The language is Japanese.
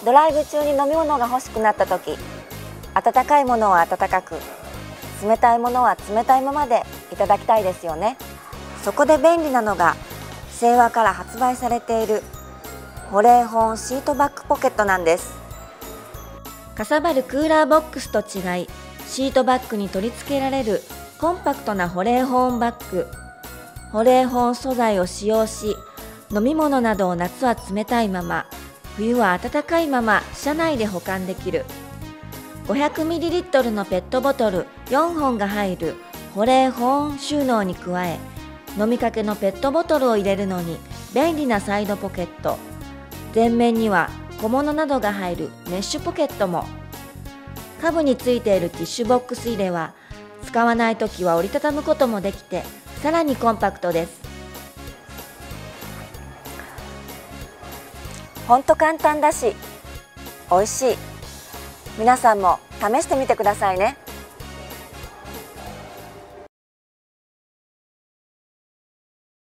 ドライブ中に飲み物が欲しくなった時、温かいものは温かく、冷たいものは冷たいままでいただきたいですよね。そこで便利なのが清和から発売されている保冷保温シートバッグポケットなんです。かさばるクーラーボックスと違い、シートバッグに取り付けられるコンパクトな保冷保温バッグ。保冷保温素材を使用し、飲み物などを夏は冷たいまま、冬は温かいまま車内で保管できる。500ml のペットボトル4本が入る保冷保温収納に加え、飲みかけのペットボトルを入れるのに便利なサイドポケット。前面には小物などが入るメッシュポケットも。下部についているティッシュボックス入れは使わないときは折りたたむこともできて、さらにコンパクトです。ほんと簡単だし美味しい。皆さんも試してみてくださいね。